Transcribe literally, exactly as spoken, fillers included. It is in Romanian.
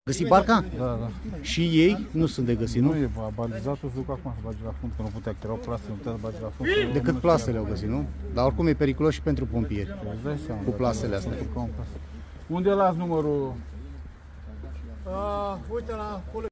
Găsit barca? Da, da. Și ei nu sunt de găsit, nu? Nu e balizat, o să duc acum să bage la fund, că nu putea, că erau plase, nu putea să bage la fund. Decât plasele au găsit, nu? Dar oricum e periculos și pentru pompieri. Îți dai seama, cu plasele astea. Unde las numărul? Uh, uite la